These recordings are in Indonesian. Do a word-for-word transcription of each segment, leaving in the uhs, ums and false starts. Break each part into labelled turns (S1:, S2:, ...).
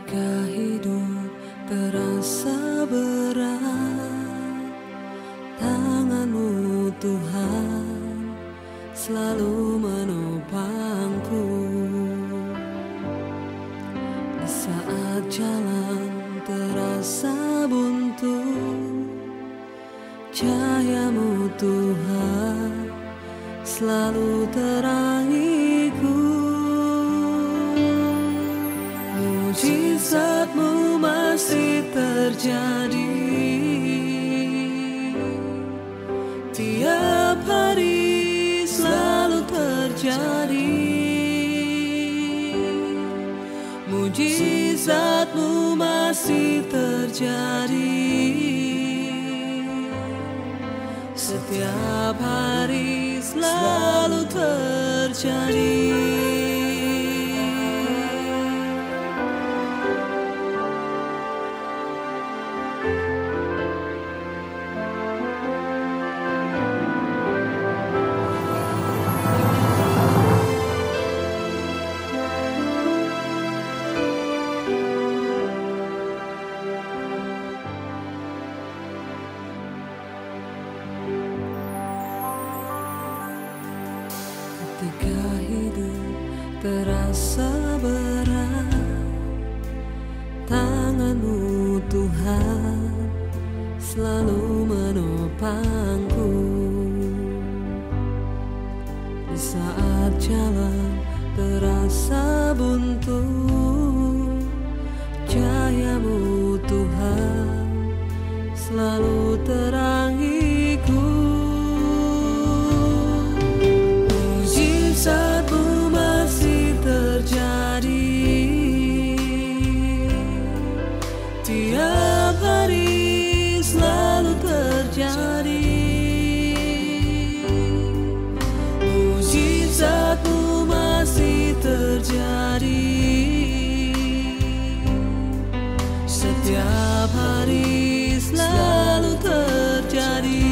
S1: Ketika hidup terasa berat, tangan-Mu Tuhan selalu menopangku. Di saat jalan terasa buntu, cahaya-Mu Tuhan selalu terangiku. Mujizat-Mu masih terjadi tiap hari, selalu terjadi. Mujizat-Mu masih terjadi setiap hari, selalu terjadi. Ketika hidup terasa berat, tangan-Mu Tuhan selalu menopangku. Di saat jalan terasa buntu, cahaya-Mu Tuhan selalu terangiku. Mujizat-Mu masih terjadi tiap hari, selalu terjadi. Mujizat-Mu masih terjadi setiap hari, selalu terjadi.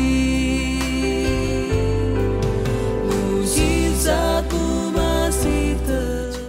S1: Mujizat-Mu masih terjadi.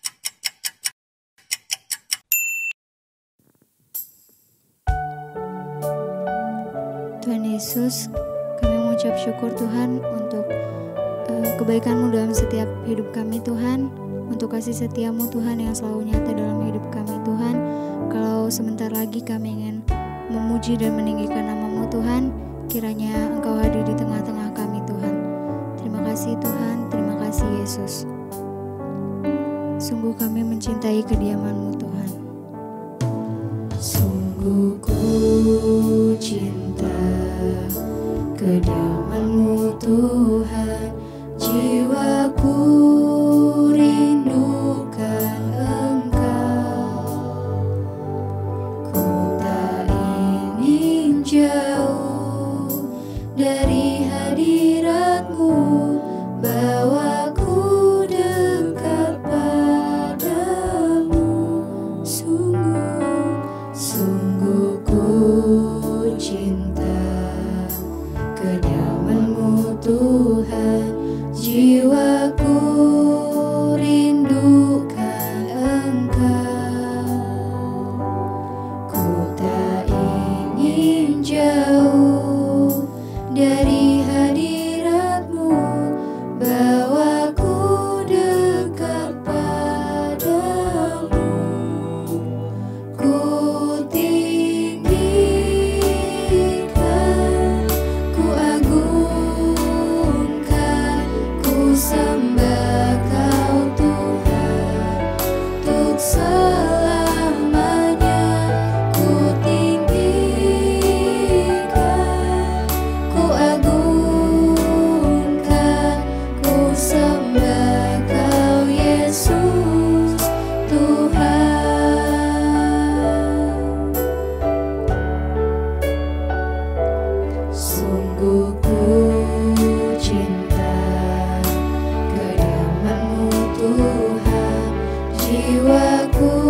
S2: Tuhan Yesus, kami mengucap syukur Tuhan untuk uh, kebaikan-Mu dalam setiap hidup kami Tuhan, untuk kasih setia-Mu Tuhan yang selalu nyata dalam hidup kami Tuhan. Kalau sebentar lagi kami ingin memuji dan meninggikan nama-Mu Tuhan, kiranya Engkau hadir di tengah-tengah kami Tuhan. Terima kasih Tuhan, terima kasih Yesus. Sungguh kami mencintai kediaman-Mu Tuhan. Sungguh ku cinta kediaman-Mu Tuhan, jiwaku rindukan Engkau. Ku tak ingin jauh dari hadirat-Mu, bawaku dekat padamu. Sungguh, sungguh ku cinta kediaman-Mu Tuhan, jiwaku rindukan Engkau. Ku tak ingin jauh dari hadirat-Mu, bawaku dekat padamu. Ku tinggikan, ku agungkan, ku sembah Kau Tuhan untuk selamanya. Ku tinggikan, ku agungkan, ku sembah Kau Yesus Tuhan. Sungguh ku cinta kediaman-Mu Tuhan, jiwaku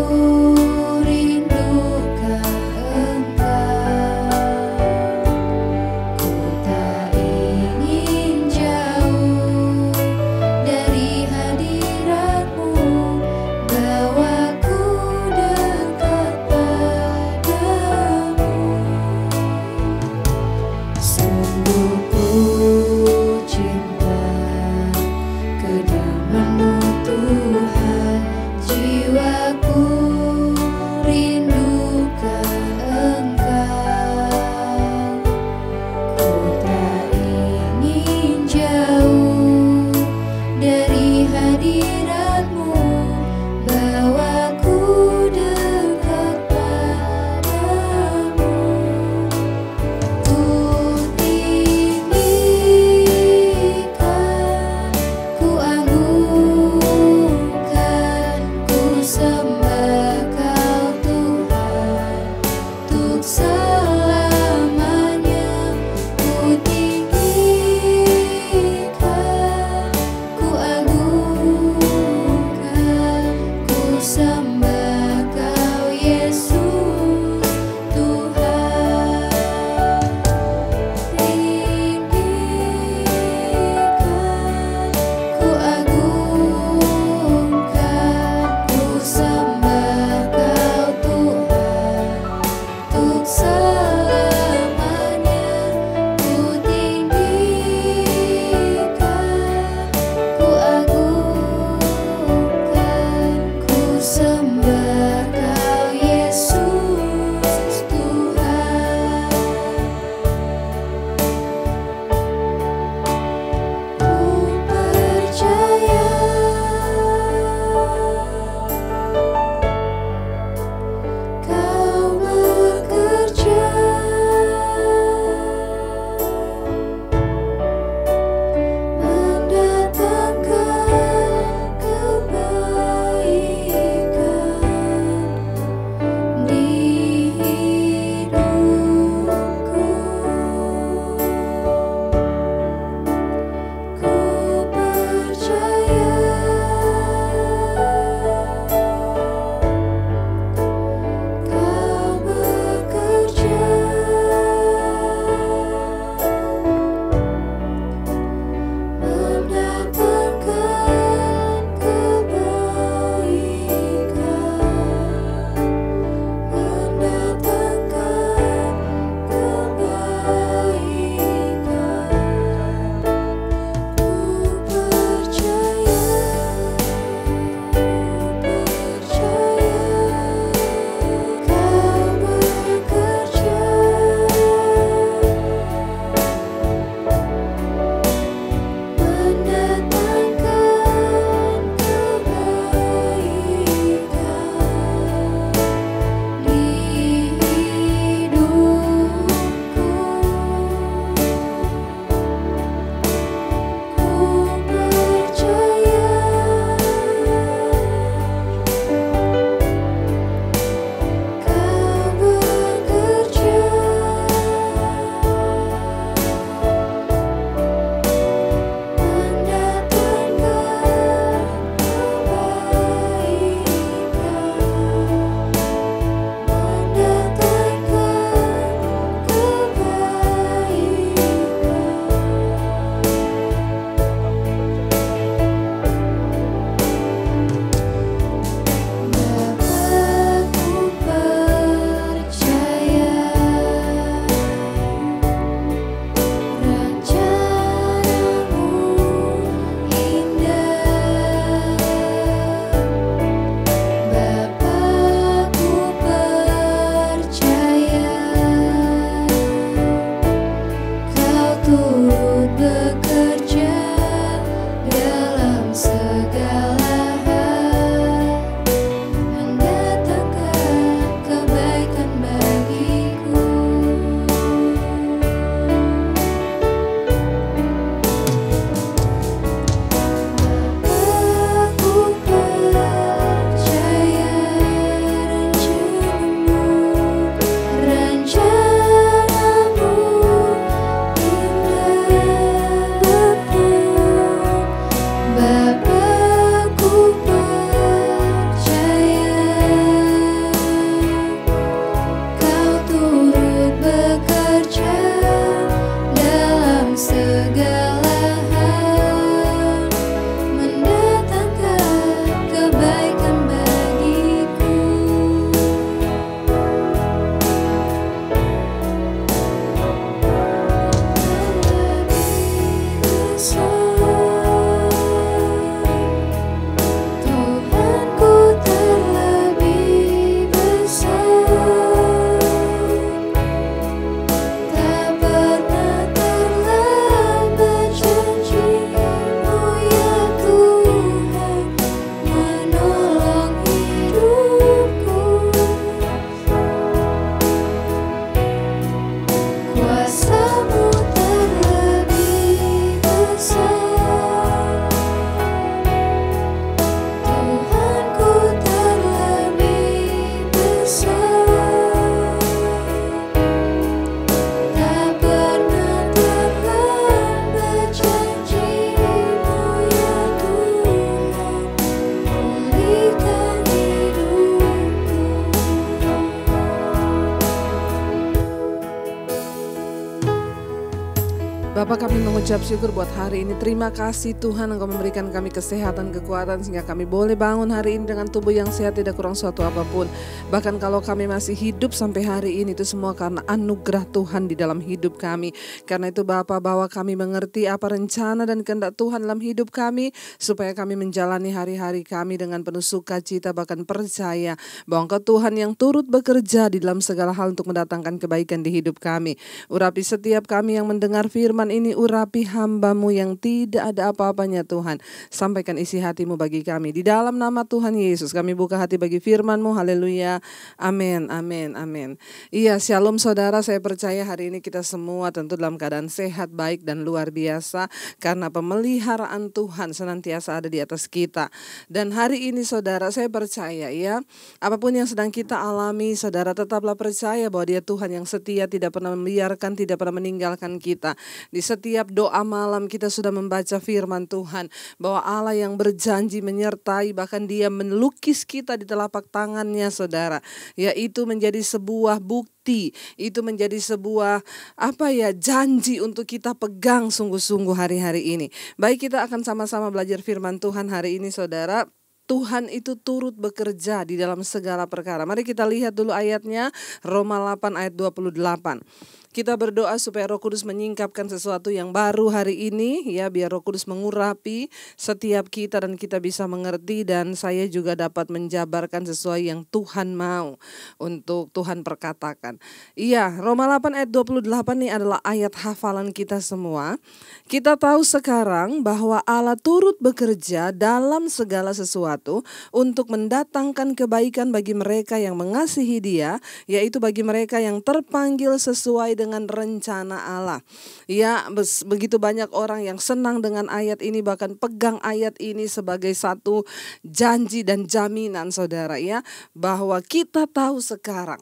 S3: Bapa, kami mengucap syukur buat hari ini. Terima kasih Tuhan Engkau memberikan kami kesehatan, kekuatan sehingga kami boleh bangun hari ini dengan tubuh yang sehat, tidak kurang suatu apapun. Bahkan kalau kami masih hidup sampai hari ini, itu semua karena anugerah Tuhan di dalam hidup kami. Karena itu Bapa, bahwa kami mengerti apa rencana dan kehendak Tuhan dalam hidup kami, supaya kami menjalani hari-hari kami dengan penuh sukacita, bahkan percaya bahwa Engkau Tuhan yang turut bekerja di dalam segala hal untuk mendatangkan kebaikan di hidup kami. Urapi setiap kami yang mendengar firman ini, urapi hamba-Mu yang tidak ada apa-apanya Tuhan. Sampaikan isi hati-Mu bagi kami. Di dalam nama Tuhan Yesus kami buka hati bagi firman-Mu. Haleluya. Amin, amin, amin. Iya, shalom saudara, saya percaya hari ini kita semua tentu dalam keadaan sehat, baik dan luar biasa. Karena pemeliharaan Tuhan senantiasa ada di atas kita. Dan hari ini saudara, saya percaya ya, apapun yang sedang kita alami, saudara tetaplah percaya bahwa Dia Tuhan yang setia, tidak pernah membiarkan, tidak pernah meninggalkan kita. Di setiap doa malam kita sudah membaca firman Tuhan bahwa Allah yang berjanji menyertai, bahkan Dia melukis kita di telapak tangannya saudara. Yaitu menjadi sebuah bukti, itu menjadi sebuah apa ya janji untuk kita pegang sungguh-sungguh hari-hari ini. Baik, kita akan sama-sama belajar firman Tuhan hari ini saudara. Tuhan itu turut bekerja di dalam segala perkara. Mari kita lihat dulu ayatnya, Roma delapan ayat dua puluh delapan. Kita berdoa supaya Roh Kudus menyingkapkan sesuatu yang baru hari ini, ya, biar Roh Kudus mengurapi setiap kita dan kita bisa mengerti, dan saya juga dapat menjabarkan sesuai yang Tuhan mau untuk Tuhan perkatakan. Iya, Roma delapan ayat dua puluh delapan ini adalah ayat hafalan kita semua. Kita tahu sekarang bahwa Allah turut bekerja dalam segala sesuatu untuk mendatangkan kebaikan bagi mereka yang mengasihi Dia, yaitu bagi mereka yang terpanggil sesuai dengan dengan rencana Allah. Ya, begitu banyak orang yang senang dengan ayat ini, bahkan pegang ayat ini sebagai satu janji dan jaminan saudara ya, bahwa kita tahu sekarang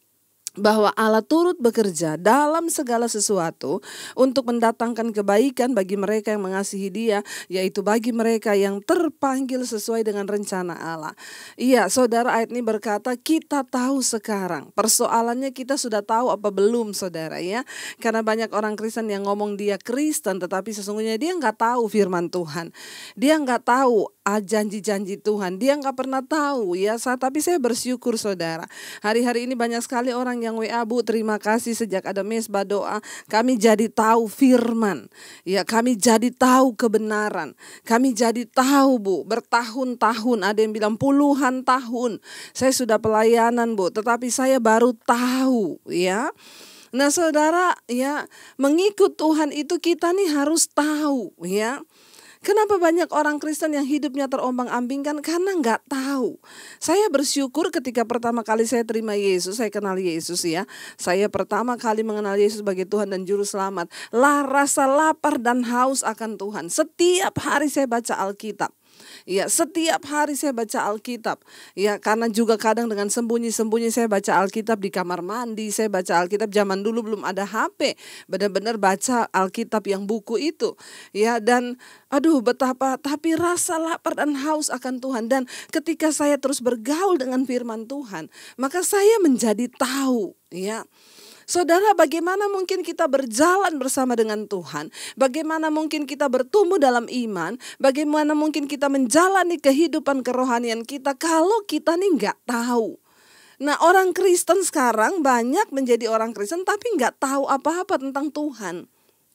S3: bahwa Allah turut bekerja dalam segala sesuatu untuk mendatangkan kebaikan bagi mereka yang mengasihi Dia, yaitu bagi mereka yang terpanggil sesuai dengan rencana Allah. Iya, saudara, ayat ini berkata kita tahu sekarang. Persoalannya kita sudah tahu apa belum saudara ya? Karena banyak orang Kristen yang ngomong dia Kristen, tetapi sesungguhnya dia nggak tahu firman Tuhan. Dia nggak tahu ah, janji-janji Tuhan. Dia nggak pernah tahu ya. Tapi saya bersyukur saudara. Hari-hari ini banyak sekali orang yang yang W A, Bu, terima kasih sejak ada mesbah doa kami jadi tahu firman. Ya, kami jadi tahu kebenaran. Kami jadi tahu, Bu, bertahun-tahun, ada yang bilang puluhan tahun saya sudah pelayanan, Bu, tetapi saya baru tahu ya. Nah, saudara, ya, mengikut Tuhan itu kita nih harus tahu ya. Kenapa banyak orang Kristen yang hidupnya terombang-ambingkan? Karena nggak tahu. Saya bersyukur ketika pertama kali saya terima Yesus, saya kenal Yesus ya. Saya pertama kali mengenal Yesus sebagai Tuhan dan Juru Selamat. Lah, rasa lapar dan haus akan Tuhan. Setiap hari saya baca Alkitab. Ya, setiap hari saya baca Alkitab. Ya, karena juga kadang dengan sembunyi-sembunyi saya baca Alkitab di kamar mandi. Saya baca Alkitab zaman dulu belum ada H P. Benar-benar baca Alkitab yang buku itu. Ya, dan aduh betapa, tapi rasa lapar dan haus akan Tuhan. Dan ketika saya terus bergaul dengan firman Tuhan, maka saya menjadi tahu, ya. Saudara, bagaimana mungkin kita berjalan bersama dengan Tuhan? Bagaimana mungkin kita bertumbuh dalam iman? Bagaimana mungkin kita menjalani kehidupan kerohanian kita kalau kita nih nggak tahu? Nah, orang Kristen sekarang banyak menjadi orang Kristen tapi nggak tahu apa-apa tentang Tuhan.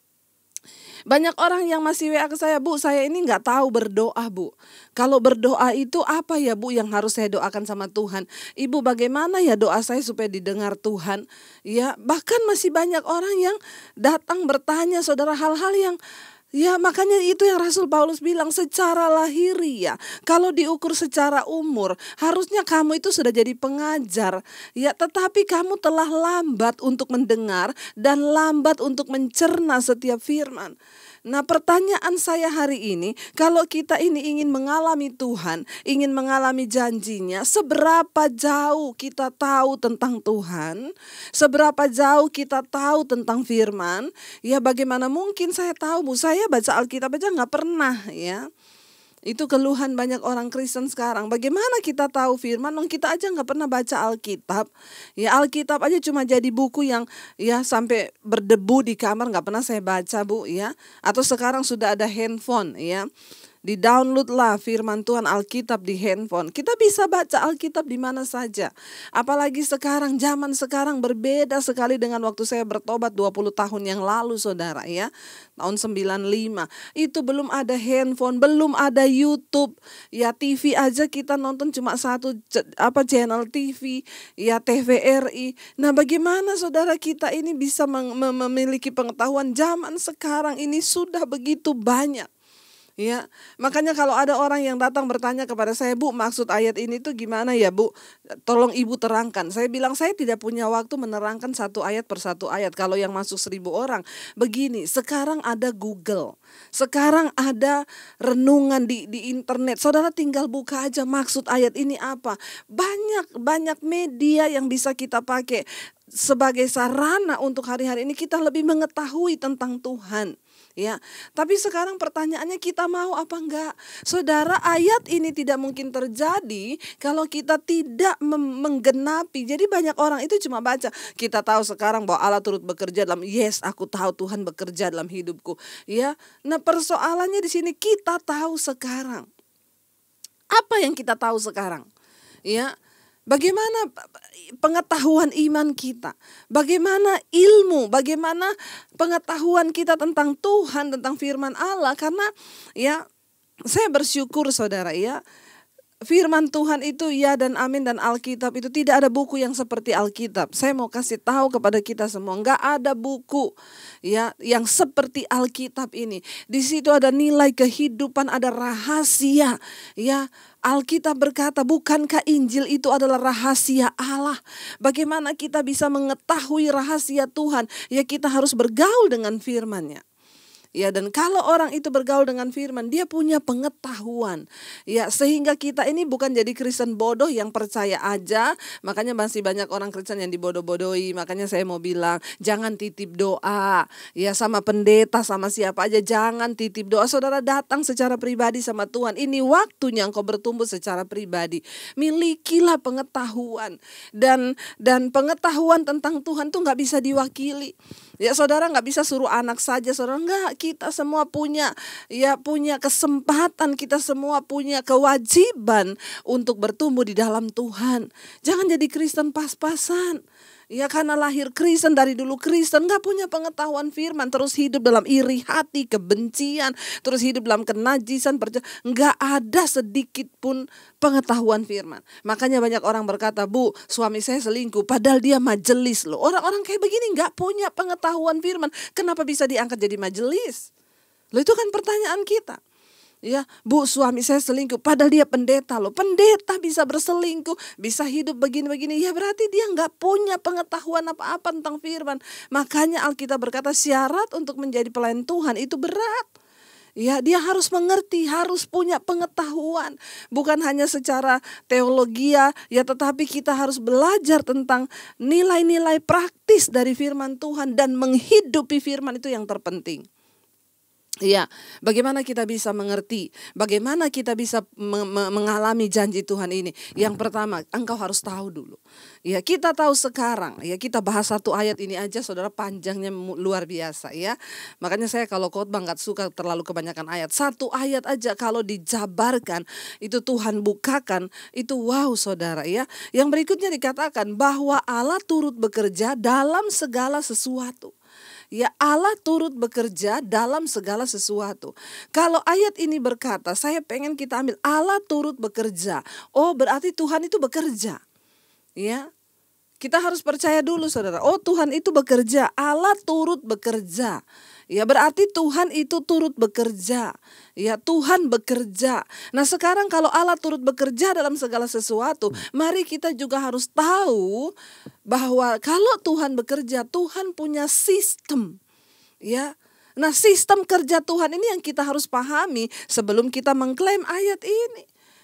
S3: Banyak orang yang masih W A ke saya, Bu, saya ini nggak tahu berdoa, Bu. Kalau berdoa itu apa ya, Bu, yang harus saya doakan sama Tuhan? Ibu, bagaimana ya doa saya supaya didengar Tuhan? Ya, bahkan masih banyak orang yang datang bertanya, saudara, hal-hal yang ya, makanya itu yang Rasul Paulus bilang secara lahiriah. Kalau diukur secara umur, harusnya kamu itu sudah jadi pengajar. Ya, tetapi kamu telah lambat untuk mendengar dan lambat untuk mencerna setiap firman. Nah, pertanyaan saya hari ini, kalau kita ini ingin mengalami Tuhan, ingin mengalami janjinya, seberapa jauh kita tahu tentang Tuhan? Seberapa jauh kita tahu tentang firman? Ya, bagaimana mungkin saya tahu, Bu, saya baca Alkitab aja nggak pernah ya. Itu keluhan banyak orang Kristen sekarang. Bagaimana kita tahu firman? Nong kita aja nggak pernah baca Alkitab. Ya Alkitab aja cuma jadi buku yang ya sampai berdebu di kamar, nggak pernah saya baca, Bu, ya. Atau sekarang sudah ada handphone, ya. Di-download lah firman Tuhan Alkitab di handphone. Kita bisa baca Alkitab di mana saja. Apalagi sekarang, zaman sekarang berbeda sekali dengan waktu saya bertobat dua puluh tahun yang lalu, saudara, ya. Tahun sembilan puluh lima. Itu belum ada handphone, belum ada YouTube. Ya T V aja kita nonton cuma satu apa channel T V, ya T V R I. Nah, bagaimana saudara kita ini bisa memiliki pengetahuan zaman sekarang ini sudah begitu banyak. Ya, makanya kalau ada orang yang datang bertanya kepada saya, Bu, maksud ayat ini tuh gimana ya, Bu? Tolong Ibu terangkan. Saya bilang saya tidak punya waktu menerangkan satu ayat per satu ayat. Kalau yang masuk seribu orang, begini, sekarang ada Google, sekarang ada renungan di di internet. Saudara tinggal buka aja maksud ayat ini apa. Banyak banyak media yang bisa kita pakai sebagai sarana untuk hari-hari ini kita lebih mengetahui tentang Tuhan. Ya, tapi sekarang pertanyaannya kita mau apa enggak? Saudara, ayat ini tidak mungkin terjadi kalau kita tidak menggenapi. Jadi banyak orang itu cuma baca. Kita tahu sekarang bahwa Allah turut bekerja dalam, yes, aku tahu Tuhan bekerja dalam hidupku. Ya, nah persoalannya di sini kita tahu sekarang. Apa yang kita tahu sekarang? Ya. Bagaimana pengetahuan iman kita? Bagaimana ilmu? Bagaimana pengetahuan kita tentang Tuhan, tentang firman Allah? Karena ya saya bersyukur saudara, ya. Firman Tuhan itu ya dan amin, dan Alkitab itu tidak ada buku yang seperti Alkitab. Saya mau kasih tahu kepada kita semua, enggak ada buku ya yang seperti Alkitab ini. Di situ ada nilai kehidupan, ada rahasia, ya. Alkitab berkata, bukankah Injil itu adalah rahasia Allah? Bagaimana kita bisa mengetahui rahasia Tuhan? Ya kita harus bergaul dengan firman-Nya. Ya, dan kalau orang itu bergaul dengan firman, dia punya pengetahuan. Ya, sehingga kita ini bukan jadi Kristen bodoh yang percaya aja. Makanya masih banyak orang Kristen yang dibodoh-bodohi. Makanya saya mau bilang, jangan titip doa. Ya, sama pendeta, sama siapa aja, jangan titip doa. Saudara datang secara pribadi sama Tuhan. Ini waktunya engkau bertumbuh secara pribadi. Milikilah pengetahuan. Dan dan pengetahuan tentang Tuhan tuh gak bisa diwakili. Ya, saudara gak bisa suruh anak saja, saudara enggak. Kita semua punya ya punya kesempatan, kita semua punya kewajiban untuk bertumbuh di dalam Tuhan. Jangan jadi Kristen pas-pasan. Ya karena lahir Kristen, dari dulu Kristen, gak punya pengetahuan firman, terus hidup dalam iri hati, kebencian, terus hidup dalam kenajisan, percaya, gak ada sedikit pun pengetahuan firman. Makanya banyak orang berkata, Bu, suami saya selingkuh, padahal dia majelis loh. Orang-orang kayak begini gak punya pengetahuan firman, kenapa bisa diangkat jadi majelis? Loh, itu kan pertanyaan kita. Ya, Bu, suami saya selingkuh, padahal dia pendeta loh. Pendeta bisa berselingkuh, bisa hidup begini-begini. Ya berarti dia nggak punya pengetahuan apa-apa tentang firman. Makanya Alkitab berkata syarat untuk menjadi pelayan Tuhan itu berat. Ya, dia harus mengerti, harus punya pengetahuan. Bukan hanya secara teologi ya, tetapi kita harus belajar tentang nilai-nilai praktis dari firman Tuhan dan menghidupi firman itu yang terpenting. Ya, bagaimana kita bisa mengerti, bagaimana kita bisa me- me- mengalami janji Tuhan ini? Yang pertama, engkau harus tahu dulu. Ya, kita tahu sekarang, ya kita bahas satu ayat ini aja, saudara, panjangnya luar biasa ya. Makanya saya kalau khotbah nggak suka terlalu kebanyakan ayat. Satu ayat aja kalau dijabarkan, itu Tuhan bukakan, itu wow saudara ya. Yang berikutnya dikatakan bahwa Allah turut bekerja dalam segala sesuatu. Ya, Allah turut bekerja dalam segala sesuatu. Kalau ayat ini berkata, saya pengen kita ambil Allah turut bekerja. Oh, berarti Tuhan itu bekerja. Ya. Kita harus percaya dulu saudara. Oh, Tuhan itu bekerja. Allah turut bekerja. Ya, berarti Tuhan itu turut bekerja. Ya, Tuhan bekerja. Nah, sekarang kalau Allah turut bekerja dalam segala sesuatu, mari kita juga harus tahu bahwa kalau Tuhan bekerja, Tuhan punya sistem. Ya. Nah, sistem kerja Tuhan ini yang kita harus pahami sebelum kita mengklaim ayat ini.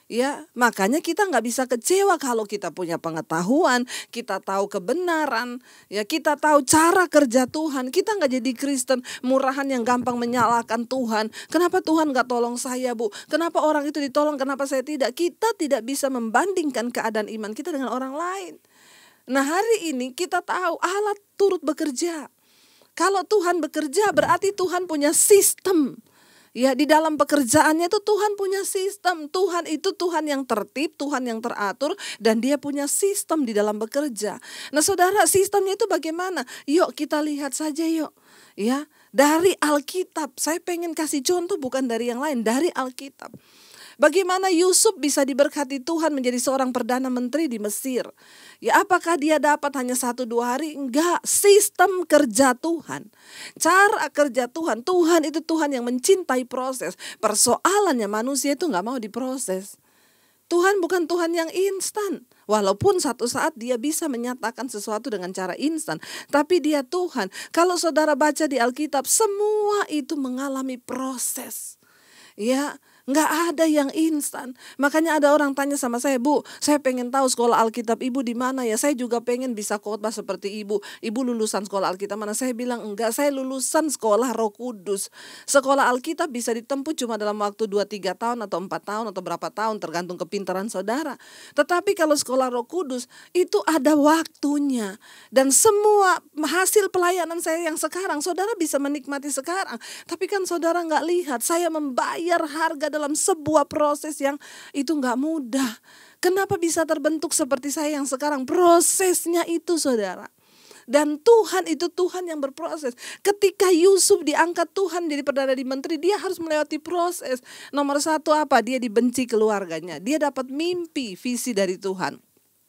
S3: Ya, makanya kita nggak bisa kecewa kalau kita punya pengetahuan, kita tahu kebenaran, ya kita tahu cara kerja Tuhan. Kita nggak jadi Kristen murahan yang gampang menyalahkan Tuhan. Kenapa Tuhan nggak tolong saya, Bu? Kenapa orang itu ditolong, kenapa saya tidak? Kita tidak bisa membandingkan keadaan iman kita dengan orang lain. Nah, hari ini kita tahu Allah turut bekerja. Kalau Tuhan bekerja berarti Tuhan punya sistem. Ya, di dalam pekerjaannya itu Tuhan punya sistem. Tuhan itu Tuhan yang tertib, Tuhan yang teratur, dan dia punya sistem di dalam bekerja. Nah, saudara, sistemnya itu bagaimana? Yuk kita lihat saja yuk. Ya, dari Alkitab. Saya pengen kasih contoh bukan dari yang lain, dari Alkitab. Bagaimana Yusuf bisa diberkati Tuhan menjadi seorang perdana menteri di Mesir? Ya, apakah dia dapat hanya satu dua hari? Enggak, sistem kerja Tuhan. Cara kerja Tuhan, Tuhan itu Tuhan yang mencintai proses. Persoalannya manusia itu enggak mau diproses. Tuhan bukan Tuhan yang instan. Walaupun satu saat dia bisa menyatakan sesuatu dengan cara instan. Tapi dia Tuhan. Kalau saudara baca di Alkitab, semua itu mengalami proses. Ya, nggak ada yang instan. Makanya ada orang tanya sama saya, Bu, saya pengen tahu sekolah Alkitab Ibu di mana ya? Saya juga pengen bisa khotbah seperti Ibu. Ibu lulusan sekolah Alkitab mana? Saya bilang enggak, saya lulusan sekolah Roh Kudus. Sekolah Alkitab bisa ditempuh cuma dalam waktu dua tiga tahun atau empat tahun atau berapa tahun tergantung kepintaran saudara. Tetapi kalau sekolah Roh Kudus itu ada waktunya. Dan semua hasil pelayanan saya yang sekarang saudara bisa menikmati sekarang. Tapi kan saudara nggak lihat saya membayar harga dalam sebuah proses yang itu nggak mudah. Kenapa bisa terbentuk seperti saya yang sekarang? Prosesnya itu, saudara. Dan Tuhan itu Tuhan yang berproses. Ketika Yusuf diangkat Tuhan jadi perdana menteri, dia harus melewati proses. Nomor satu apa? Dia dibenci keluarganya. Dia dapat mimpi, visi dari Tuhan.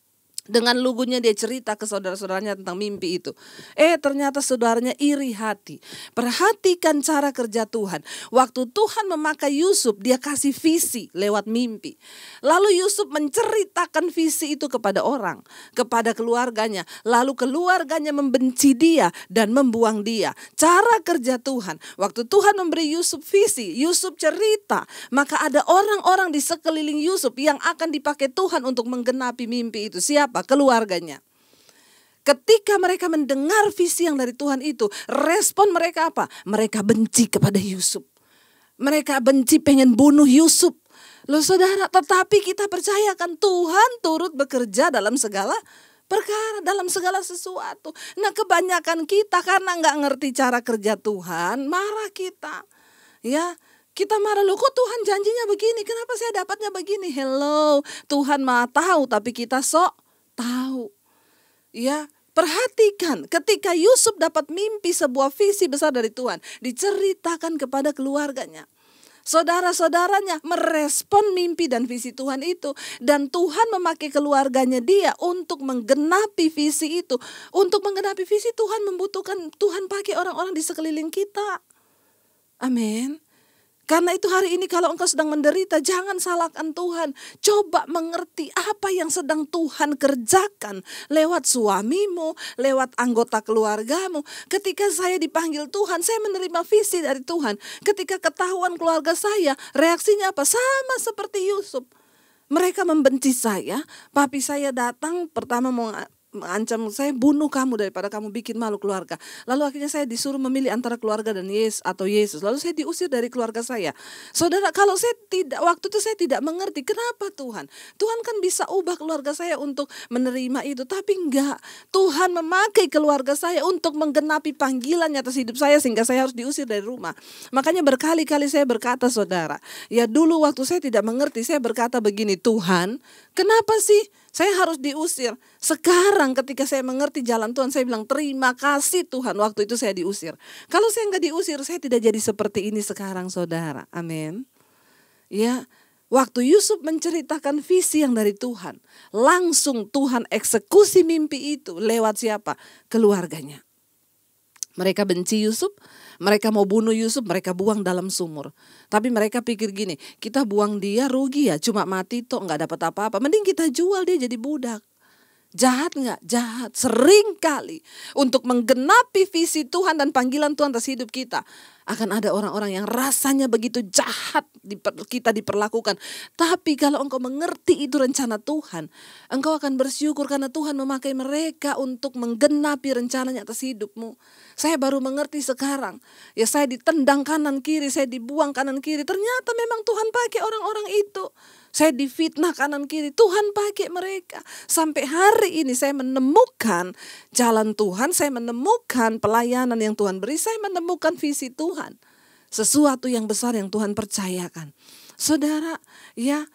S3: Dengan lugunya dia cerita ke saudara-saudaranya tentang mimpi itu. Eh ternyata saudaranya iri hati. Perhatikan cara kerja Tuhan. Waktu Tuhan memakai Yusuf, dia kasih visi lewat mimpi. Lalu Yusuf menceritakan visi itu kepada orang, kepada keluarganya. Lalu keluarganya membenci dia dan membuang dia. Cara kerja Tuhan. Waktu Tuhan memberi Yusuf visi, Yusuf cerita. Maka ada orang-orang di sekeliling Yusuf yang akan dipakai Tuhan untuk menggenapi mimpi itu. Siapa? Keluarganya. Ketika mereka mendengar visi yang dari Tuhan itu, respon mereka apa? Mereka benci kepada Yusuf. Mereka benci, pengen bunuh Yusuf. Loh saudara, tetapi kita percayakan Tuhan turut bekerja dalam segala perkara, dalam segala sesuatu. Nah, kebanyakan kita karena nggak ngerti cara kerja Tuhan, marah kita. Ya, kita marah, loh kok Tuhan janjinya begini, kenapa saya dapatnya begini? Hello, Tuhan Maha tahu tapi kita sok tahu. Ya, perhatikan ketika Yusuf dapat mimpi sebuah visi besar dari Tuhan, diceritakan kepada keluarganya. Saudara-saudaranya merespon mimpi dan visi Tuhan itu, dan Tuhan memakai keluarganya dia untuk menggenapi visi itu. Untuk menggenapi visi Tuhan membutuhkan Tuhan pakai orang-orang di sekeliling kita. Amin. Karena itu hari ini kalau engkau sedang menderita, jangan salahkan Tuhan. Coba mengerti apa yang sedang Tuhan kerjakan lewat suamimu, lewat anggota keluargamu. Ketika saya dipanggil Tuhan, saya menerima visi dari Tuhan. Ketika ketahuan keluarga saya, reaksinya apa? Sama seperti Yusuf. Mereka membenci saya. Papi saya datang pertama mau mengancam saya, bunuh kamu daripada kamu bikin malu keluarga. Lalu akhirnya saya disuruh memilih antara keluarga dan Yesus atau Yesus. Lalu saya diusir dari keluarga saya. Saudara, kalau saya tidak, waktu itu saya tidak mengerti kenapa Tuhan. Tuhan kan bisa ubah keluarga saya untuk menerima itu, tapi enggak. Tuhan memakai keluarga saya untuk menggenapi panggilannya atas hidup saya sehingga saya harus diusir dari rumah. Makanya berkali-kali saya berkata, saudara, ya dulu waktu saya tidak mengerti, saya berkata begini, Tuhan, kenapa sih saya harus diusir? Sekarang ketika saya mengerti jalan Tuhan, saya bilang terima kasih Tuhan waktu itu saya diusir. Kalau saya nggak diusir, saya tidak jadi seperti ini sekarang, saudara. Amin. Ya, waktu Yusuf menceritakan visi yang dari Tuhan, langsung Tuhan eksekusi mimpi itu lewat siapa? Keluarganya. Mereka benci Yusuf, mereka mau bunuh Yusuf, mereka buang dalam sumur. Tapi mereka pikir gini, kita buang dia rugi ya, cuma mati toh nggak dapat apa-apa. Mending kita jual dia jadi budak. Jahat nggak? Jahat. Sering kali untuk menggenapi visi Tuhan dan panggilan Tuhan atas hidup kita. Akan ada orang-orang yang rasanya begitu jahat diper, kita diperlakukan. Tapi kalau engkau mengerti itu rencana Tuhan, engkau akan bersyukur karena Tuhan memakai mereka untuk menggenapi rencananya atas hidupmu. Saya baru mengerti sekarang. Ya, saya ditendang kanan kiri, saya dibuang kanan kiri. Ternyata memang Tuhan pakai orang-orang itu. Saya difitnah kanan kiri, Tuhan pakai mereka. Sampai hari ini saya menemukan jalan Tuhan, saya menemukan pelayanan yang Tuhan beri, saya menemukan visi Tuhan. Sesuatu yang besar yang Tuhan percayakan. Saudara, ya,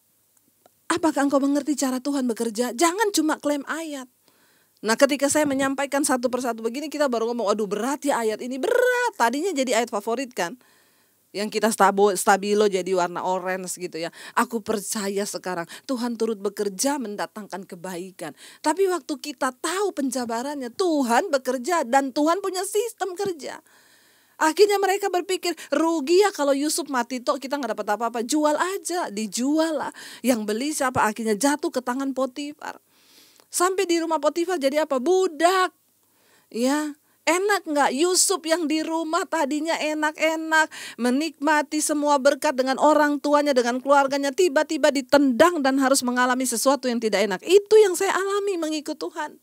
S3: apakah engkau mengerti cara Tuhan bekerja? Jangan cuma klaim ayat. Nah, ketika saya menyampaikan satu persatu begini, kita baru ngomong, aduh berat ya ayat ini, berat. Tadinya jadi ayat favorit kan. Yang kita stabo, stabilo jadi warna orange gitu ya. Aku percaya sekarang Tuhan turut bekerja mendatangkan kebaikan. Tapi waktu kita tahu penjabarannya, Tuhan bekerja dan Tuhan punya sistem kerja. Akhirnya mereka berpikir, rugi ya kalau Yusuf mati toh kita gak dapat apa-apa. Jual aja, dijual lah. Yang beli siapa? Akhirnya jatuh ke tangan Potifar. Sampai di rumah Potifar jadi apa? Budak. Ya. Enak gak Yusuf yang di rumah tadinya enak-enak, menikmati semua berkat dengan orang tuanya, dengan keluarganya, tiba-tiba ditendang dan harus mengalami sesuatu yang tidak enak. Itu yang saya alami mengikut Tuhan.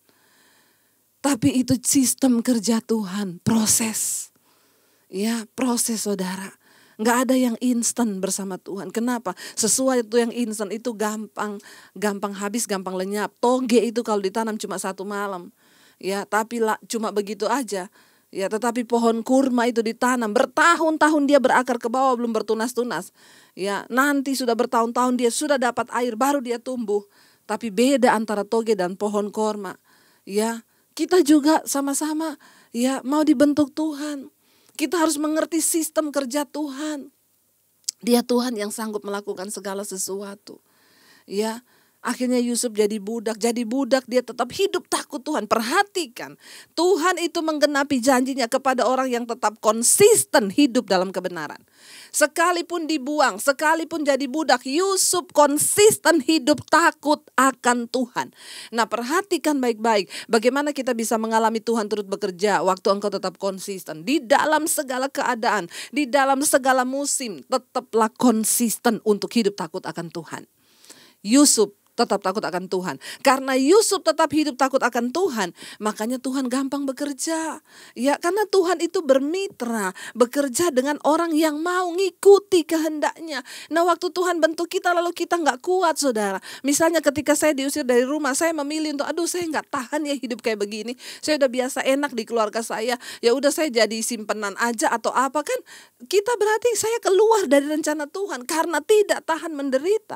S3: Tapi itu sistem kerja Tuhan, proses. Ya, proses saudara. Gak ada yang instan bersama Tuhan. Kenapa? Sesuatu yang instan itu gampang, gampang habis, gampang lenyap. Toge itu kalau ditanam cuma satu malam. Ya, tapi lah, cuma begitu aja. Ya, tetapi pohon kurma itu ditanam bertahun-tahun dia berakar ke bawah belum bertunas-tunas. Ya, nanti sudah bertahun-tahun dia sudah dapat air baru dia tumbuh. Tapi beda antara toge dan pohon kurma. Ya, kita juga sama-sama ya mau dibentuk Tuhan. Kita harus mengerti sistem kerja Tuhan. Dia Tuhan yang sanggup melakukan segala sesuatu. Ya. Akhirnya Yusuf jadi budak, jadi budak dia tetap hidup takut Tuhan. Perhatikan, Tuhan itu menggenapi janjinya kepada orang yang tetap konsisten hidup dalam kebenaran. Sekalipun dibuang, sekalipun jadi budak, Yusuf konsisten hidup takut akan Tuhan. Nah, perhatikan baik-baik bagaimana kita bisa mengalami Tuhan turut bekerja waktu engkau tetap konsisten. Di dalam segala keadaan, di dalam segala musim, tetaplah konsisten untuk hidup takut akan Tuhan. Yusuf tetap takut akan Tuhan. Karena Yusuf tetap hidup takut akan Tuhan, makanya Tuhan gampang bekerja. Ya, karena Tuhan itu bermitra, bekerja dengan orang yang mau ngikuti kehendaknya. Nah, waktu Tuhan bentuk kita lalu kita nggak kuat, saudara. Misalnya ketika saya diusir dari rumah, saya memilih untuk, aduh saya nggak tahan ya hidup kayak begini. Saya udah biasa enak di keluarga saya. Ya udah saya jadi simpenan aja atau apa kan? Kita berarti saya keluar dari rencana Tuhan karena tidak tahan menderita.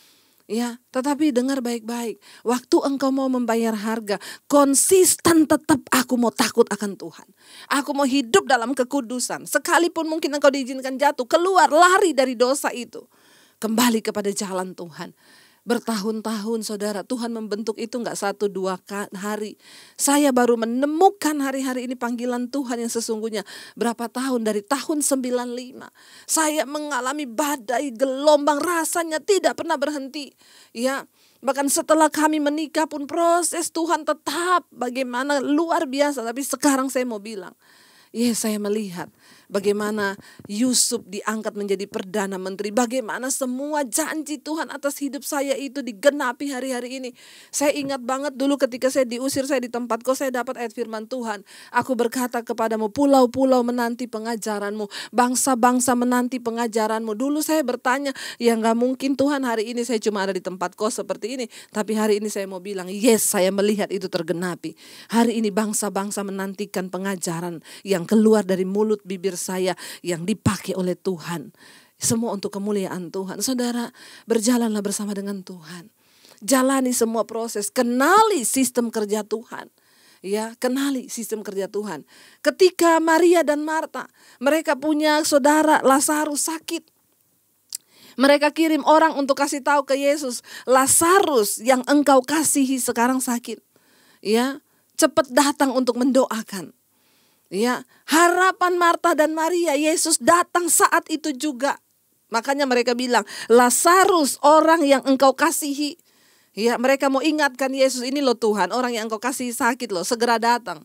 S3: Ya, tetapi dengar baik-baik. Waktu engkau mau membayar harga, konsisten tetap aku mau takut akan Tuhan. Aku mau hidup dalam kekudusan. Sekalipun mungkin engkau diizinkan jatuh, keluar, lari dari dosa itu. Kembali kepada jalan Tuhan. Bertahun-tahun saudara, Tuhan membentuk itu gak satu dua hari. Saya baru menemukan hari-hari ini panggilan Tuhan yang sesungguhnya. Berapa tahun, dari tahun sembilan puluh lima. Saya mengalami badai, gelombang, rasanya tidak pernah berhenti. Ya, bahkan setelah kami menikah pun proses Tuhan tetap bagaimana luar biasa. Tapi sekarang saya mau bilang, ya saya melihat bagaimana Yusuf diangkat menjadi Perdana Menteri. Bagaimana semua janji Tuhan atas hidup saya itu digenapi hari-hari ini. Saya ingat banget dulu ketika saya diusir, saya di tempat kos, saya dapat ayat firman Tuhan. Aku berkata kepadamu, pulau-pulau menanti pengajaranmu, bangsa-bangsa menanti pengajaranmu. Dulu saya bertanya, ya gak mungkin Tuhan hari ini saya cuma ada di tempat kos seperti ini. Tapi hari ini saya mau bilang, yes, saya melihat itu tergenapi. Hari ini bangsa-bangsa menantikan pengajaran yang keluar dari mulut bibir saya yang dipakai oleh Tuhan. Semua untuk kemuliaan Tuhan. Saudara, berjalanlah bersama dengan Tuhan. Jalani semua proses, kenali sistem kerja Tuhan. Ya, kenali sistem kerja Tuhan. Ketika Maria dan Marta, mereka punya saudara Lazarus sakit. Mereka kirim orang untuk kasih tahu ke Yesus, Lazarus yang engkau kasihi sekarang sakit. Ya, cepat datang untuk mendoakan. Ya, harapan Marta dan Maria, Yesus datang saat itu juga. Makanya mereka bilang, Lazarus orang yang engkau kasihi. Ya, mereka mau ingatkan Yesus, ini loh Tuhan, orang yang engkau kasihi sakit loh, segera datang.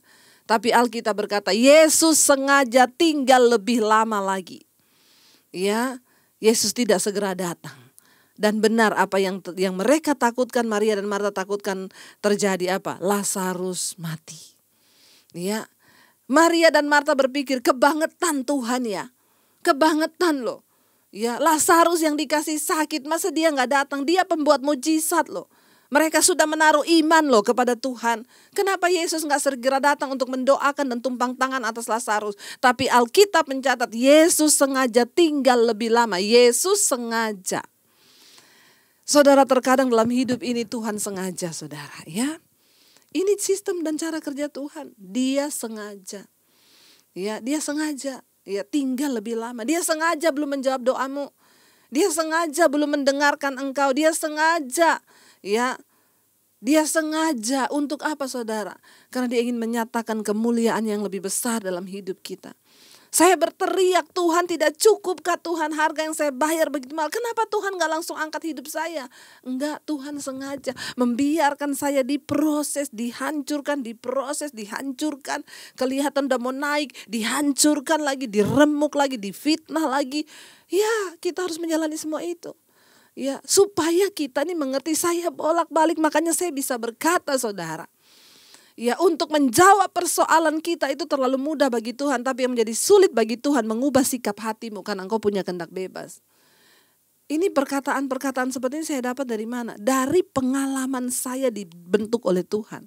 S3: Tapi Alkitab berkata Yesus sengaja tinggal lebih lama lagi. Ya, Yesus tidak segera datang. Dan benar apa yang yang mereka takutkan, Maria dan Marta takutkan terjadi apa? Lazarus mati. Ya. Maria dan Marta berpikir kebangetan Tuhan ya. Kebangetan loh. Ya, Lazarus yang dikasih sakit, masa dia nggak datang? Dia pembuat mujizat loh. Mereka sudah menaruh iman loh kepada Tuhan. Kenapa Yesus nggak segera datang untuk mendoakan dan tumpang tangan atas Lazarus? Tapi Alkitab mencatat Yesus sengaja tinggal lebih lama. Yesus sengaja. Saudara, terkadang dalam hidup ini Tuhan sengaja, saudara, ya. Ini sistem dan cara kerja Tuhan. Dia sengaja. Ya, dia sengaja. Ya, tinggal lebih lama. Dia sengaja belum menjawab doamu. Dia sengaja belum mendengarkan engkau. Dia sengaja, ya. Dia sengaja untuk apa, saudara? Karena dia ingin menyatakan kemuliaan yang lebih besar dalam hidup kita. Saya berteriak, Tuhan tidak cukupkah Tuhan harga yang saya bayar begitu mahal? Kenapa Tuhan gak langsung angkat hidup saya? Enggak, Tuhan sengaja membiarkan saya diproses, dihancurkan, diproses, dihancurkan. Kelihatan udah mau naik, dihancurkan lagi, diremuk lagi, difitnah lagi. Ya, kita harus menjalani semua itu. Ya, supaya kita nih mengerti, saya bolak-balik, makanya saya bisa berkata, saudara. Ya, untuk menjawab persoalan kita itu terlalu mudah bagi Tuhan, tapi yang menjadi sulit bagi Tuhan mengubah sikap hatimu karena engkau punya kehendak bebas. Ini perkataan-perkataan seperti ini saya dapat dari mana? Dari pengalaman saya dibentuk oleh Tuhan.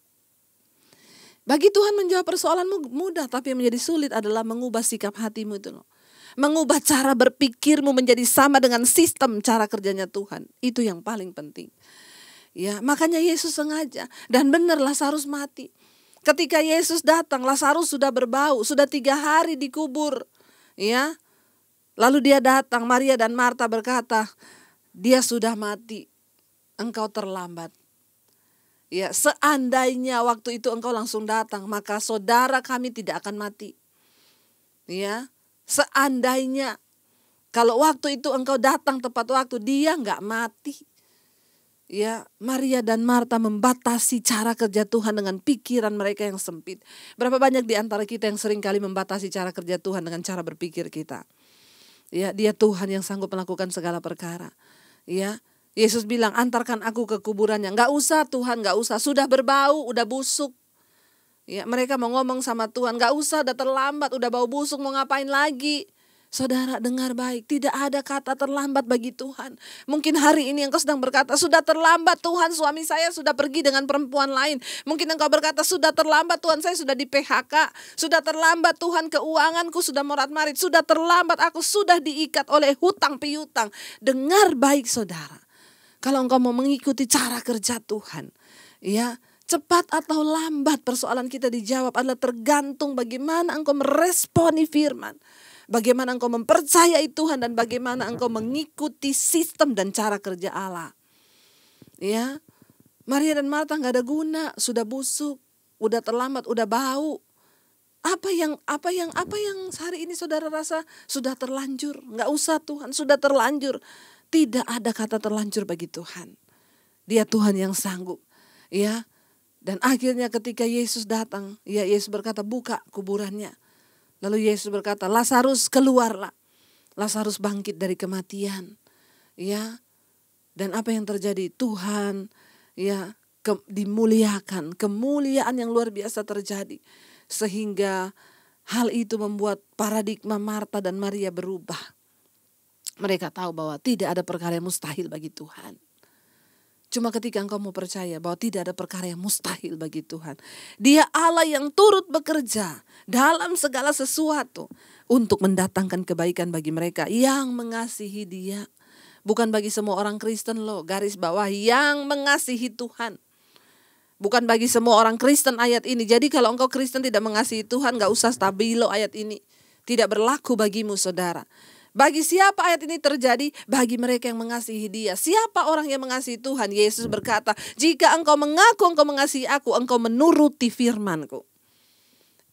S3: Bagi Tuhan menjawab persoalanmu mudah, tapi yang menjadi sulit adalah mengubah sikap hatimu itu loh. Mengubah cara berpikirmu menjadi sama dengan sistem cara kerjanya Tuhan. Itu yang paling penting. Ya, makanya Yesus sengaja. Dan benar Lazarus mati. Ketika Yesus datang, Lazarus sudah berbau, sudah tiga hari dikubur. Ya, lalu dia datang, Maria dan Marta berkata, dia sudah mati, engkau terlambat. Ya, seandainya waktu itu engkau langsung datang, maka saudara kami tidak akan mati. Ya, seandainya kalau waktu itu engkau datang tepat waktu, dia nggak mati. Ya, Maria dan Marta membatasi cara kerja Tuhan dengan pikiran mereka yang sempit. Berapa banyak di antara kita yang sering kali membatasi cara kerja Tuhan dengan cara berpikir kita. Ya, dia Tuhan yang sanggup melakukan segala perkara. Ya, Yesus bilang, antarkan aku ke kuburannya. Enggak usah Tuhan, enggak usah. Sudah berbau, udah busuk. Ya, mereka mau ngomong sama Tuhan, enggak usah, udah terlambat, udah bau busuk, mau ngapain lagi? Saudara, dengar baik, tidak ada kata terlambat bagi Tuhan. Mungkin hari ini engkau sedang berkata, sudah terlambat Tuhan, suami saya sudah pergi dengan perempuan lain. Mungkin engkau berkata, sudah terlambat Tuhan, saya sudah di P H K. Sudah terlambat Tuhan, keuanganku sudah morat-marit. Sudah terlambat, aku sudah diikat oleh hutang piutang. Dengar baik saudara, kalau engkau mau mengikuti cara kerja Tuhan, ya, cepat atau lambat persoalan kita dijawab adalah tergantung bagaimana engkau meresponi firman. Bagaimana engkau mempercayai Tuhan dan bagaimana engkau mengikuti sistem dan cara kerja Allah. Ya, Maria dan Marta nggak ada guna, sudah busuk, udah terlambat, udah bau. Apa yang apa yang apa yang hari ini saudara rasa sudah terlanjur? Nggak usah Tuhan, sudah terlanjur. Tidak ada kata terlanjur bagi Tuhan. Dia Tuhan yang sanggup. Ya, dan akhirnya ketika Yesus datang, ya Yesus berkata buka kuburannya. Lalu Yesus berkata, Lazarus keluarlah. Lazarus bangkit dari kematian. Ya. Dan apa yang terjadi? Tuhan ya ke, dimuliakan. Kemuliaan yang luar biasa terjadi. Sehingga hal itu membuat paradigma Marta dan Maria berubah. Mereka tahu bahwa tidak ada perkara yang mustahil bagi Tuhan. Cuma ketika engkau mau percaya bahwa tidak ada perkara yang mustahil bagi Tuhan. Dia Allah yang turut bekerja dalam segala sesuatu untuk mendatangkan kebaikan bagi mereka yang mengasihi Dia. Bukan bagi semua orang Kristen loh, garis bawah, yang mengasihi Tuhan. Bukan bagi semua orang Kristen ayat ini. Jadi kalau engkau Kristen tidak mengasihi Tuhan, gak usah stabilo ayat ini. Tidak berlaku bagimu saudara. Bagi siapa ayat ini terjadi? Bagi mereka yang mengasihi Dia. Siapa orang yang mengasihi Tuhan? Yesus berkata, jika engkau mengaku engkau mengasihi aku, engkau menuruti firman-Ku.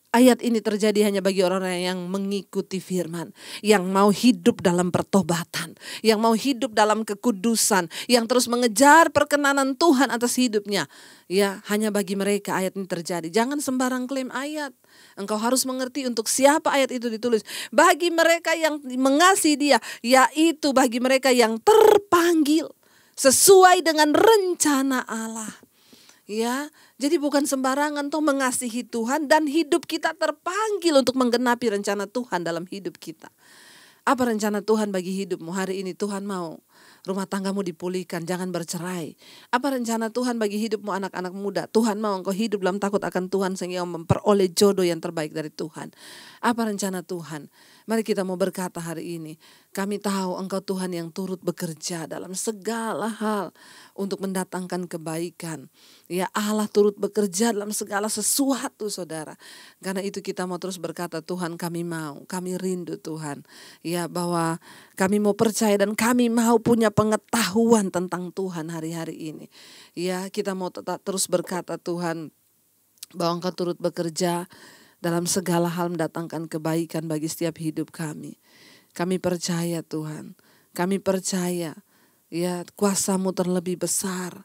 S3: Ayat ini terjadi hanya bagi orang-orang yang mengikuti firman, yang mau hidup dalam pertobatan, yang mau hidup dalam kekudusan, yang terus mengejar perkenanan Tuhan atas hidupnya. Ya, hanya bagi mereka ayat ini terjadi. Jangan sembarang klaim ayat. Engkau harus mengerti untuk siapa ayat itu ditulis. Bagi mereka yang mengasihi Dia, yaitu bagi mereka yang terpanggil sesuai dengan rencana Allah. Ya, jadi bukan sembarangan toh mengasihi Tuhan dan hidup kita terpanggil untuk menggenapi rencana Tuhan dalam hidup kita. Apa rencana Tuhan bagi hidupmu hari ini? Tuhan mau rumah tanggamu dipulihkan, jangan bercerai. Apa rencana Tuhan bagi hidupmu anak-anak muda? Tuhan mau engkau hidup dalam takut akan Tuhan sehingga memperoleh jodoh yang terbaik dari Tuhan. Apa rencana Tuhan? Mari kita mau berkata hari ini, kami tahu Engkau Tuhan yang turut bekerja dalam segala hal untuk mendatangkan kebaikan. Ya, Allah turut bekerja dalam segala sesuatu, saudara. Karena itu kita mau terus berkata, Tuhan kami mau, kami rindu Tuhan. Ya, bahwa kami mau percaya dan kami mau punya pengetahuan tentang Tuhan hari-hari ini. Ya, kita mau tetap terus berkata Tuhan, bahwa Engkau turut bekerja dalam segala hal mendatangkan kebaikan bagi setiap hidup kami. Kami percaya Tuhan, kami percaya ya kuasa-Mu terlebih besar.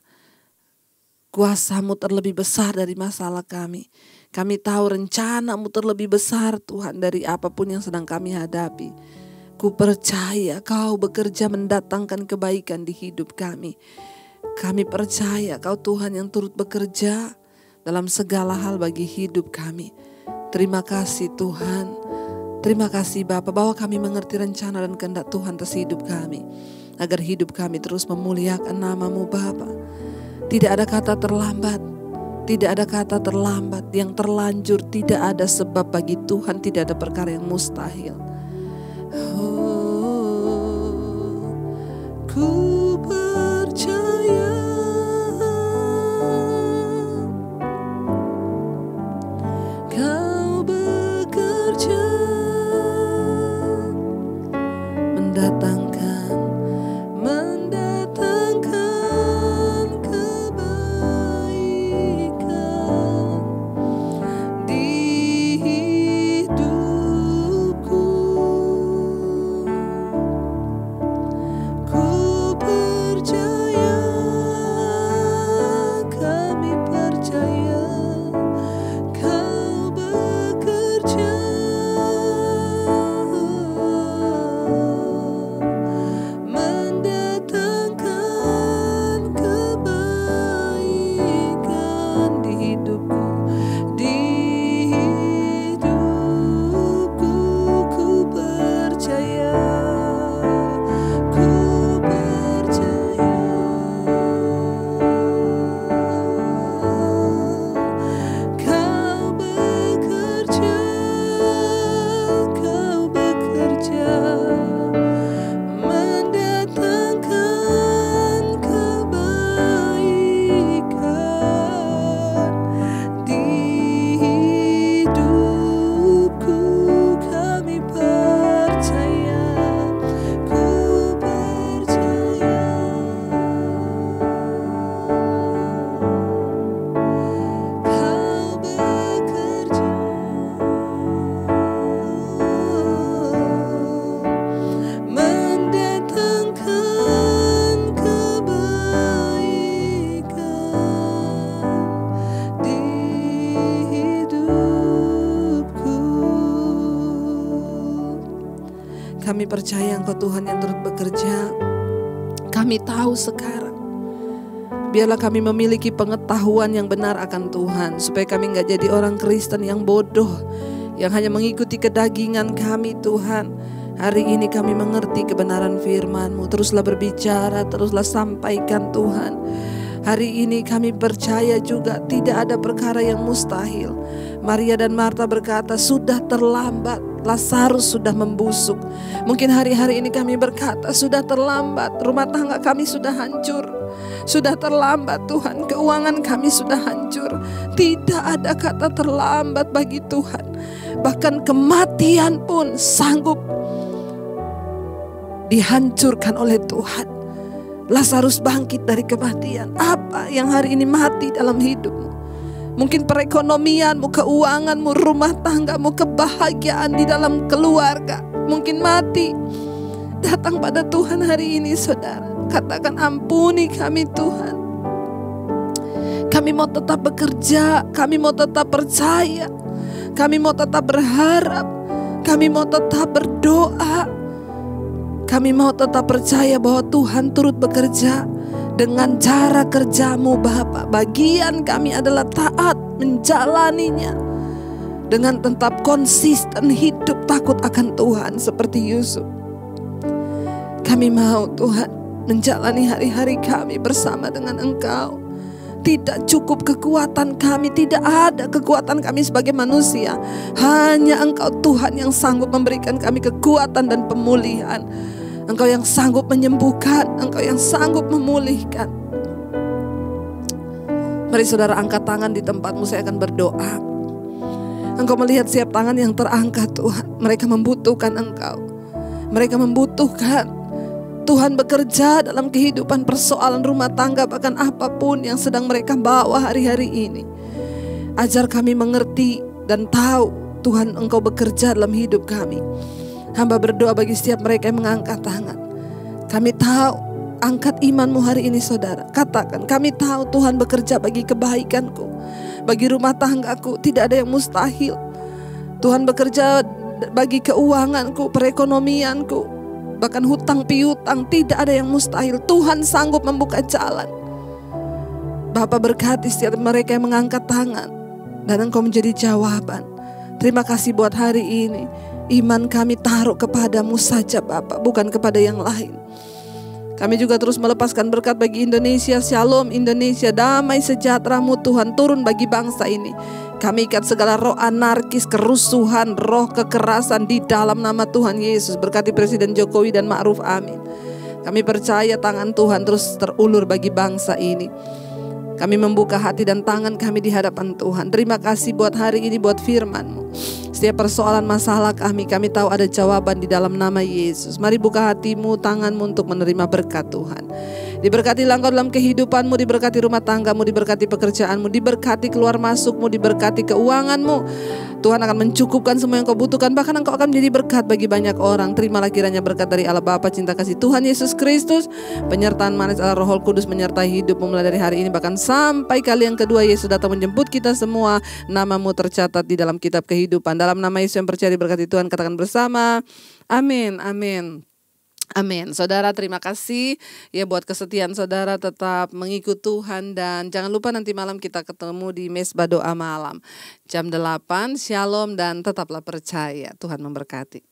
S3: Kuasa-Mu terlebih besar dari masalah kami. Kami tahu rencana-Mu terlebih besar Tuhan dari apapun yang sedang kami hadapi. Ku percaya Kau bekerja mendatangkan kebaikan di hidup kami. Kami percaya Kau Tuhan yang turut bekerja dalam segala hal bagi hidup kami. Terima kasih Tuhan. Terima kasih Bapa bahwa kami mengerti rencana dan kehendak Tuhan atas hidup kami. Agar hidup kami terus memuliakan nama-Mu Bapa. Tidak ada kata terlambat. Tidak ada kata terlambat. Yang terlanjur tidak ada sebab bagi Tuhan. Tidak ada perkara yang mustahil.
S1: Oh, ku percaya Kau bekerja
S3: Mendatangkan
S1: mendatangkan kebaikan di hidupku. Ku percaya, kami percaya Kau bekerja mendatangkan kebaikan di hidupku, di hidupku. Ku percaya, ku percaya Kau bekerja, Kau bekerja mendatangkan kebaikan di hidupku. Kami percaya, ku percaya Kau bekerja mendatangkan kebaikan di hidupku.
S3: Kami percaya Engkau Tuhan yang turut bekerja. Kami tahu sekarang. Biarlah kami memiliki pengetahuan yang benar akan Tuhan. Supaya kami gak jadi orang Kristen yang bodoh. Yang hanya mengikuti kedagingan kami Tuhan. Hari ini kami mengerti kebenaran firman-Mu. Teruslah berbicara, teruslah sampaikan Tuhan. Hari ini kami percaya juga tidak ada perkara yang mustahil. Maria dan Marta berkata sudah terlambat. Lazarus sudah membusuk. Mungkin hari-hari ini kami berkata sudah terlambat. Rumah tangga kami sudah hancur. Sudah terlambat Tuhan. Keuangan kami sudah hancur. Tidak ada kata terlambat bagi Tuhan. Bahkan kematian pun sanggup dihancurkan oleh Tuhan. Lazarus bangkit dari kematian. Apa yang hari ini mati dalam hidupmu? Mungkin perekonomianmu, keuanganmu, rumah tanggamu, kebahagiaan di dalam keluarga mungkin mati. Datang pada Tuhan hari ini saudara. Katakan, ampuni kami Tuhan. Kami mau tetap bekerja, kami mau tetap percaya, kami mau tetap berharap, kami mau tetap berdoa. Kami mau tetap percaya bahwa Tuhan turut bekerja dengan cara kerjamu Bapa. Bagian kami adalah taat menjalaninya dengan tetap konsisten hidup takut akan Tuhan seperti Yusuf. Kami mau Tuhan menjalani hari-hari kami bersama dengan Engkau. Tidak cukup kekuatan kami, tidak ada kekuatan kami sebagai manusia. Hanya Engkau Tuhan yang sanggup memberikan kami kekuatan dan pemulihan. Engkau yang sanggup menyembuhkan, Engkau yang sanggup memulihkan. Mari saudara angkat tangan di tempatmu, saya akan berdoa. Engkau melihat setiap tangan yang terangkat Tuhan. Mereka membutuhkan Engkau. Mereka membutuhkan Tuhan bekerja dalam kehidupan, persoalan rumah tangga, bahkan apapun yang sedang mereka bawa hari-hari ini. Ajar kami mengerti dan tahu Tuhan Engkau bekerja dalam hidup kami. Hamba berdoa bagi setiap mereka yang mengangkat tangan. Kami tahu, angkat imanmu hari ini saudara. Katakan, kami tahu Tuhan bekerja bagi kebaikanku, bagi rumah tanggaku, tidak ada yang mustahil. Tuhan bekerja bagi keuanganku, perekonomianku, bahkan hutang piutang, tidak ada yang mustahil. Tuhan sanggup membuka jalan. Bapa berkati setiap mereka yang mengangkat tangan, dan Engkau menjadi jawaban. Terima kasih buat hari ini. Iman kami taruh kepadamu saja Bapa, bukan kepada yang lain. Kami juga terus melepaskan berkat bagi Indonesia. Shalom Indonesia, damai sejahtera-Mu Tuhan turun bagi bangsa ini. Kami ikat segala roh anarkis, kerusuhan, roh kekerasan di dalam nama Tuhan Yesus. Berkati Presiden Jokowi dan Ma'ruf, amin. Kami percaya tangan Tuhan terus terulur bagi bangsa ini. Kami membuka hati dan tangan kami di hadapan Tuhan. Terima kasih buat hari ini, buat firman-Mu. Setiap persoalan masalah kami, kami tahu ada jawaban di dalam nama Yesus. Mari buka hatimu, tanganmu untuk menerima berkat Tuhan. Diberkatilah engkau dalam kehidupanmu, diberkati rumah tanggamu, diberkati pekerjaanmu, diberkati keluar masukmu, diberkati keuanganmu. Tuhan akan mencukupkan semua yang kau butuhkan, bahkan engkau akan menjadi berkat bagi banyak orang. Terimalah kiranya berkat dari Allah Bapa, cinta kasih Tuhan Yesus Kristus, penyertaan manis Allah Roh Kudus menyertai hidupmu mulai dari hari ini bahkan sampai kali yang kedua Yesus datang menjemput kita semua. Namamu tercatat di dalam kitab kehidupan. Dalam nama Yesus yang percaya diberkati Tuhan, katakan bersama, amin, amin. Amin. Saudara, terima kasih ya buat kesetiaan saudara tetap mengikut Tuhan, dan jangan lupa nanti malam kita ketemu di Mesbah Doa Malam jam delapan. Shalom dan tetaplah percaya. Tuhan memberkati.